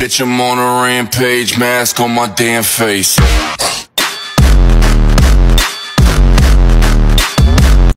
Bitch, I'm on a rampage, mask on my damn face.